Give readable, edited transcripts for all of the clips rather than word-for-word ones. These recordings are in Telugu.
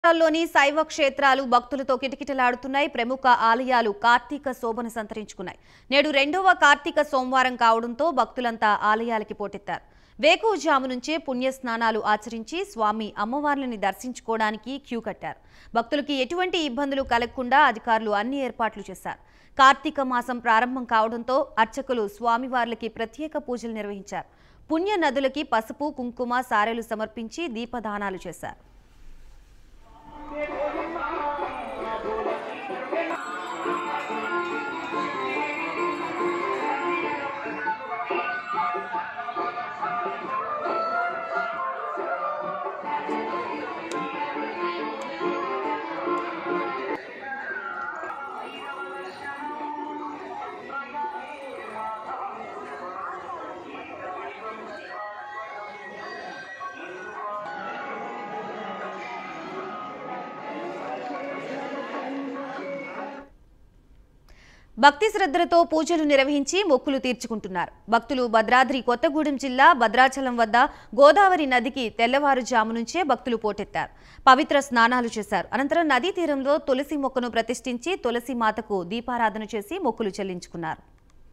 లోని శైవ క్షేత్రాలు భక్తులతో కిటకిటలాడుతున్నాయి. ప్రముఖ ఆలయాలు కార్తీక శోభను సంతరించుకున్నాయి. నేడు రెండవ కార్తీక సోమవారం కావడంతో భక్తులంతా ఆలయాలకి పోటెత్తారు. వేకువజాము నుంచే పుణ్య స్నానాలు ఆచరించి స్వామి అమ్మవార్లని దర్శించుకోవడానికి క్యూ కట్టారు. భక్తులకి ఎటువంటి ఇబ్బందులు కలగకుండా అధికారులు అన్ని ఏర్పాట్లు చేశారు. కార్తీక మాసం ప్రారంభం కావడంతో అర్చకులు స్వామివార్లకి ప్రత్యేక పూజలు నిర్వహించారు. పుణ్య నదులకి పసుపు, కుంకుమ, సారెలు సమర్పించి దీపదానాలు చేశారు. భక్తి శ్రద్ధలతో పూజలు నిర్వహించి మొక్కులు తీర్చుకుంటున్నారు. భక్తులు భద్రాద్రి కొత్తగూడెం జిల్లా భద్రాచలం వద్ద గోదావరి నదికి తెల్లవారుజాము నుంచే భక్తులు పోటెత్తారు. పవిత్ర స్నానాలు చేశారు. అనంతరం నదీ తీరంలో తులసి మొక్కను ప్రతిష్ఠించి తులసి మాతకు దీపారాధన చేసి మొక్కులు చెల్లించుకున్నారు.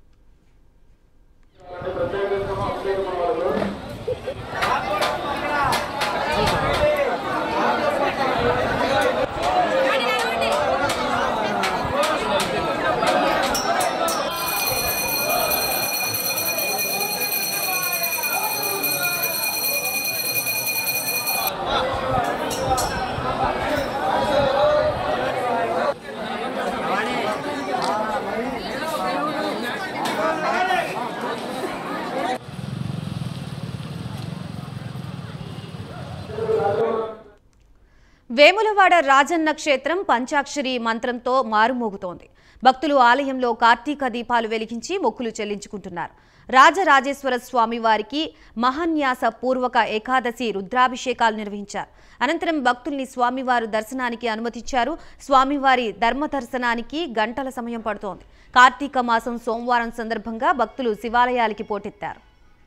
వేములవాడ రాజన్న క్షేత్రం పంచాక్షరి మంత్రంతో మారుమోగుతోంది. భక్తులు ఆలయంలో కార్తీక దీపాలు వెలిగించి మొక్కులు చెల్లించుకుంటున్నారు. రాజరాజేశ్వర స్వామి వారికి మహాన్యాస పూర్వక ఏకాదశి రుద్రాభిషేకాలు నిర్వహించారు. అనంతరం భక్తుల్ని స్వామివారు దర్శనానికి అనుమతించారు. స్వామివారి ధర్మ దర్శనానికి గంటల సమయం పడుతోంది. కార్తీక మాసం సోమవారం సందర్భంగా భక్తులు శివాలయాలకి పోటెత్తారు.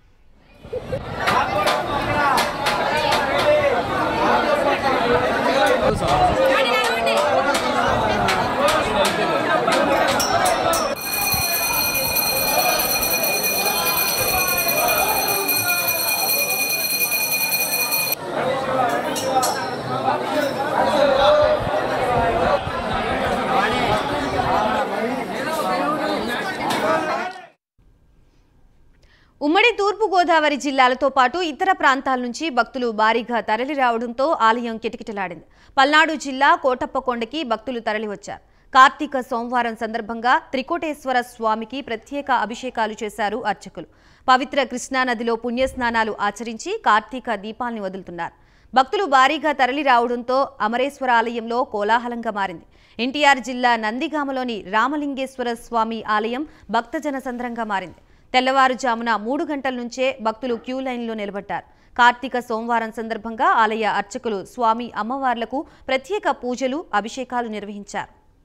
ఉమ్మడి తూర్పు గోదావరి జిల్లాలతో పాటు ఇతర ప్రాంతాల నుంచి భక్తులు భారీగా తరలి రావడంతో ఆలయం కిటకిటలాడింది. పల్నాడు జిల్లా కోటప్పకొండకి భక్తులు తరలివచ్చారు. కార్తీక సోమవారం సందర్భంగా త్రికోటేశ్వర స్వామికి ప్రత్యేక అభిషేకాలు చేశారు అర్చకులు. పవిత్ర కృష్ణానదిలో పుణ్యస్నానాలు ఆచరించి కార్తీక దీపాల్ని వదులుతున్నారు. భక్తులు భారీగా తరలి రావడంతో అమరేశ్వర ఆలయంలో కోలాహలంగా మారింది. ఎన్టీఆర్ జిల్లా నందిగామలోని రామలింగేశ్వర స్వామి ఆలయం భక్తజన సంద్రంగా మారింది. తెల్లవారుజామున 3 గంటల నుంచే భక్తులు క్యూ లైన్లో నిలబడ్డారు. కార్తీక సోమవారం సందర్భంగా ఆలయ అర్చకులు స్వామి అమ్మవార్లకు ప్రత్యేక పూజలు, అభిషేకాలు నిర్వహించారు.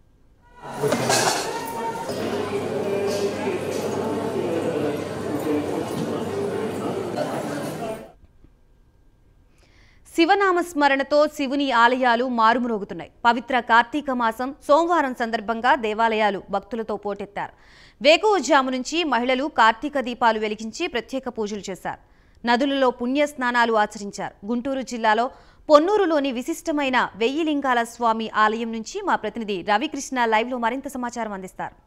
శివనామ స్మరణతో శివుని ఆలయాలు మారుమ్రోగుతున్నాయి. పవిత్ర కార్తీక మాసం సోమవారం సందర్భంగా దేవాలయాలు భక్తులతో పోటెత్తారు. వేకువజాము నుంచి మహిళలు కార్తీక దీపాలు వెలిగించి ప్రత్యేక పూజలు చేశారు. నదులలో పుణ్య స్నానాలు ఆచరించారు. గుంటూరు జిల్లాలో పొన్నూరులోని విశిష్టమైన వెయ్యిలింగాల స్వామి ఆలయం నుంచి మా ప్రతినిధి రవికృష్ణ లైవ్లో మరింత సమాచారం అందిస్తారు.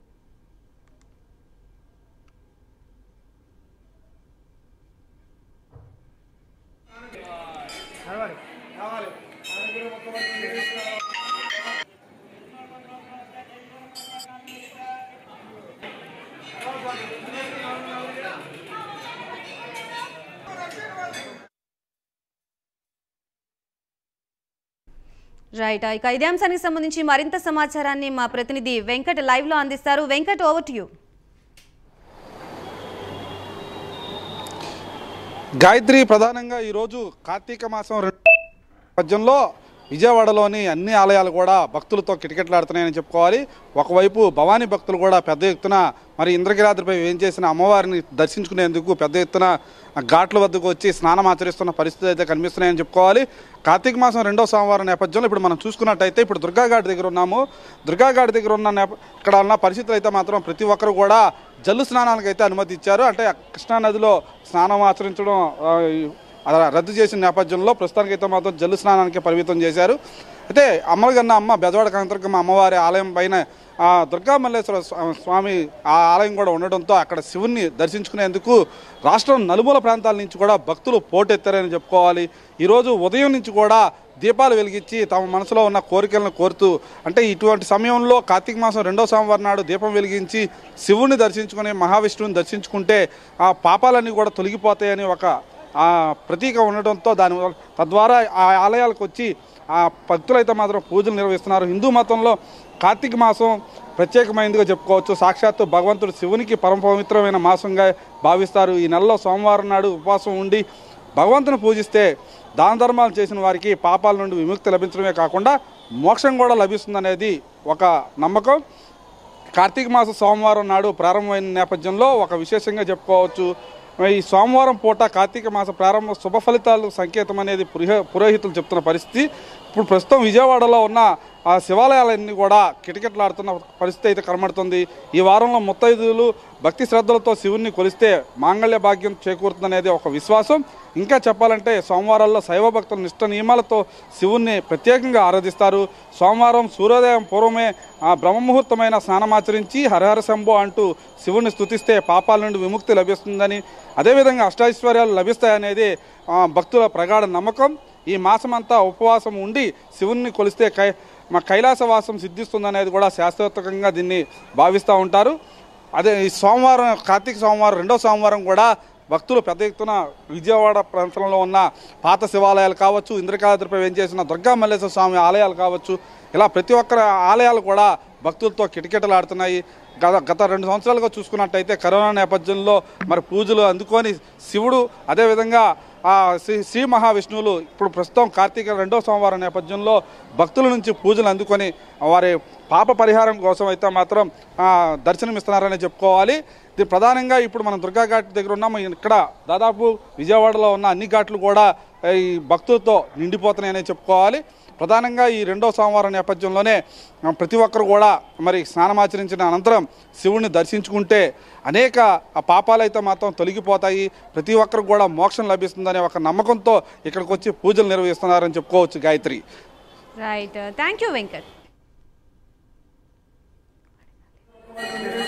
రైట్, ఇక ఇదే అంశానికి సంబంధించి మరింత సమాచారాన్ని మా ప్రతినిధి వెంకట్ లైవ్ లో అందిస్తారు. Venkat, over to you. Gayatri, ప్రధానంగా ఈరోజు కార్తీక మాసం నేపథ్యంలో విజయవాడలోని అన్ని ఆలయాలు కూడా భక్తులతో కిటకిటలాడుతున్నాయని చెప్పుకోవాలి. ఒకవైపు భవానీ భక్తులు కూడా పెద్ద ఎత్తున మరి ఇంద్రగిరాద్రిపై వేంచేసిన అమ్మవారిని దర్శించుకునేందుకు పెద్ద ఎత్తున ఘాట్ల వద్దకు వచ్చి స్నానం ఆచరిస్తున్న పరిస్థితి అయితే కనిపిస్తున్నాయని చెప్పుకోవాలి. కార్తీక మాసం 2వ సోమవారం నేపథ్యంలో ఇప్పుడు మనం చూసుకున్నట్టయితే ఇప్పుడు దుర్గాఘాట్ దగ్గర ఉన్నాము. దుర్గాఘాట్ దగ్గర ఉన్న ఇక్కడ ఉన్న పరిస్థితులు అయితే మాత్రం ప్రతి ఒక్కరు కూడా జల్లు స్నానానికి అయితే అనుమతి ఇచ్చారు. అంటే కృష్ణానదిలో స్నానం ఆచరించడం రద్దు చేసిన నేపథ్యంలో ప్రస్తుతానికైతే మాత్రం జల్లు స్నానానికి పరిమితం చేశారు. అయితే అమ్మలగన్న అమ్మ బెజవాడ కనకదుర్గమ్మ అమ్మవారి ఆలయం పైన దుర్గా మల్లేశ్వర స్వామి ఆ ఆలయం కూడా ఉండడంతో అక్కడ శివుణ్ణి దర్శించుకునేందుకు రాష్ట్రం నలుమూల ప్రాంతాల నుంచి కూడా భక్తులు పోటెత్తారని చెప్పుకోవాలి. ఈరోజు ఉదయం నుంచి కూడా దీపాలు వెలిగించి తమ మనసులో ఉన్న కోరికలను కోరుతూ అంటే ఇటువంటి సమయంలో కార్తీక మాసం 2వ సోమవారం నాడు దీపం వెలిగించి శివుణ్ణి దర్శించుకుని మహావిష్ణువుని దర్శించుకుంటే ఆ పాపాలన్నీ కూడా తొలగిపోతాయని ఒక ప్రతీక ఉండటంతో తద్వారా ఆ ఆలయాలకు వచ్చి ఆ భక్తులైతే మాత్రం పూజలు నిర్వహిస్తున్నారు. హిందూ మతంలో కార్తీక మాసం ప్రత్యేకమైనదిగా చెప్పుకోవచ్చు. సాక్షాత్తు భగవంతుడు శివునికి పరమ పవిత్రమైన మాసంగా భావిస్తారు. ఈ నెలలో సోమవారం నాడు ఉపవాసం ఉండి భగవంతుని పూజిస్తే దాన ధర్మాలు చేసిన వారికి పాపాల నుండి విముక్తి లభించడమే కాకుండా మోక్షం కూడా లభిస్తుందనేది ఒక నమ్మకం. కార్తీక మాసం సోమవారం నాడు ప్రారంభమైన నేపథ్యంలో ఒక విశేషంగా చెప్పుకోవచ్చు. ఈ సోమవారం పూట కార్తీక మాస ప్రారంభ శుభ ఫలితాలు సంకేతం అనేది పురోహితులు చెప్తున్న పరిస్థితి. ఇప్పుడు ప్రస్తుతం విజయవాడలో ఉన్న ఆ శివాలయాలన్నీ కూడా కిటకిటలాడుతున్న పరిస్థితి అయితే కనబడుతుంది. ఈ వారంలో ముత్తైదువులు భక్తి శ్రద్ధలతో శివుణ్ణి కొలిస్తే మాంగళ్య భాగ్యం చేకూరుతుందనేది ఒక విశ్వాసం. ఇంకా చెప్పాలంటే సోమవారాల్లో శైవ భక్తులు నిష్ట నియమాలతో శివుణ్ణి ప్రత్యేకంగా ఆరాధిస్తారు. సోమవారం సూర్యోదయం పూర్వమే బ్రహ్మముహూర్తమైన స్నానమాచరించి హరహర శంభో అంటూ శివుణ్ణి స్తుతిస్తే పాపాల నుండి విముక్తి లభిస్తుందని, అదేవిధంగా అష్టైశ్వర్యాలు లభిస్తాయనేది భక్తుల ప్రగాఢ నమ్మకం. ఈ మాసమంతా ఉపవాసం ఉండి శివుణ్ణి కొలిస్తే కైలాసవాసం సిద్ధిస్తుందనేది కూడా శాస్త్రోక్తంగా దీన్ని భావిస్తూ ఉంటారు. అదే ఈ సోమవారం కార్తీక సోమవారం 2వ సోమవారం కూడా భక్తులు పెద్ద ఎత్తున విజయవాడ ప్రాంతంలో ఉన్న పాత శివాలయాలు కావచ్చు, ఇంద్రకాద్రిపై వేంచేసిన దుర్గా మల్లేశ్వర స్వామి ఆలయాలు కావచ్చు, ఇలా ప్రతి ఒక్కరి ఆలయాలు కూడా భక్తులతో కిటకిటలాడుతున్నాయి. గత 2 సంవత్సరాలుగా చూసుకున్నట్టయితే కరోనా నేపథ్యంలో మరి పూజలు అందుకొని శివుడు అదేవిధంగా శ్రీ మహావిష్ణువులు ఇప్పుడు ప్రస్తుతం కార్తీక 2వ సోమవారం నేపథ్యంలో భక్తుల నుంచి పూజలు అందుకొని వారి పాప పరిహారం కోసం అయితే మాత్రం దర్శనమిస్తున్నారని చెప్పుకోవాలి. ఇది ప్రధానంగా ఇప్పుడు మనం దుర్గా ఘాట్ దగ్గర ఉన్నాము. ఇక్కడ దాదాపు విజయవాడలో ఉన్న అన్ని ఘాట్లు కూడా ఈ భక్తులతో నిండిపోతున్నాయని చెప్పుకోవాలి. ప్రధానంగా ఈ 2వ సోమవారం నేపథ్యంలోనే ప్రతి ఒక్కరు కూడా మరి స్నానమాచరించిన అనంతరం శివుణ్ణి దర్శించుకుంటే అనేక పాపాలు అయితే మాత్రం తొలగిపోతాయి, ప్రతి ఒక్కరు కూడా మోక్షం లభిస్తుందనే ఒక నమ్మకంతో ఇక్కడికి వచ్చి పూజలు నిర్వహిస్తున్నారని చెప్పుకోవచ్చు. Gayatri. Right, thank you Venkat.